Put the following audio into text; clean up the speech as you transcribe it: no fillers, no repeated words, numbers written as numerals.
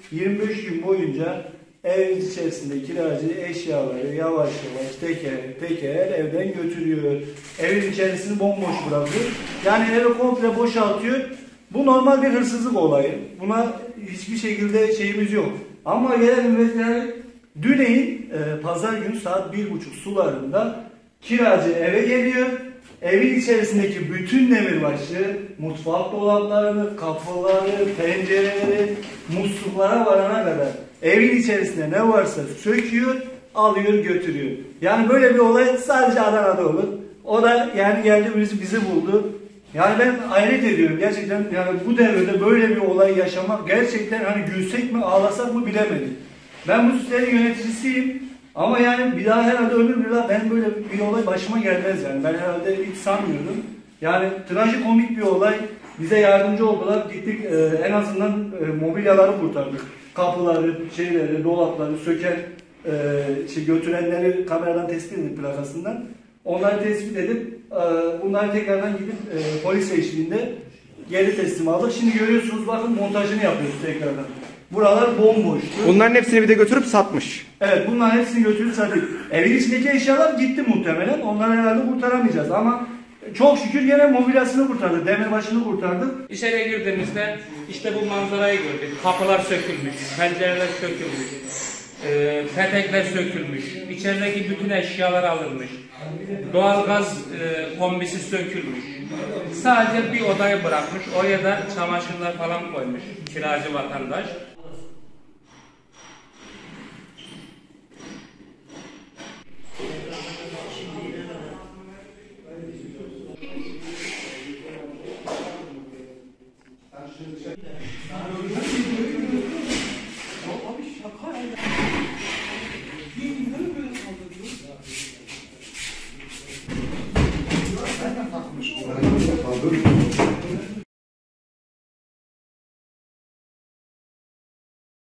25 gün boyunca ev içerisinde kiracı eşyaları yavaş yavaş teker teker evden götürüyor. Evin içerisini bomboş bırakıyor. Yani evi komple boşaltıyor. Bu normal bir hırsızlık olayı. Buna hiçbir şekilde şeyimiz yok. Ama gelen müvekkiller düneyin pazar günü saat 1.30 sularında kiracı eve geliyor. Evin içerisindeki bütün demirbaşı, mutfak dolaplarını, kapıları, pencereleri, musluklara varana kadar evin içerisinde ne varsa söküyor, alıyor, götürüyor. Yani böyle bir olay sadece Adana'da olur. O da yani geldi bizi buldu. Yani ben hayret ediyorum gerçekten, yani bu devirde böyle bir olay yaşamak gerçekten, hani gülsek mi ağlasak mı bilemedim. Ben bu sitenin yöneticisiyim ama yani bir daha herhalde ömür bir daha benim böyle bir olay başıma gelmez yani. Ben herhalde hiç sanmıyordum. Yani trajikomik bir olay. Bize yardımcı oldular. Gittik en azından mobilyaları kurtardık. Kapıları, şeyleri, dolapları söken götürenleri kameradan tespit edip plakasından. Onları tespit edip bunları tekrardan gidip polis eşliğinde geri teslim aldık. Şimdi görüyorsunuz, bakın montajını yapıyoruz tekrardan. Buralar bomboştu. Bunların hepsini bir de götürüp satmış. Evet, bunların hepsini götürüp sattık. Evin içindeki eşyalar gitti muhtemelen. Onları herhalde kurtaramayacağız ama çok şükür yine mobilyasını kurtardık, demirbaşını kurtardık. İçeriye girdiğimizde işte bu manzarayı gördük. Kapılar sökülmüş, pencereler sökülmüş, petekler sökülmüş, içerideki bütün eşyalar alınmış, doğalgaz kombisi sökülmüş. Sadece bir odayı bırakmış, oraya da çamaşırlar falan koymuş kiracı vatandaş. Abi şaka ya.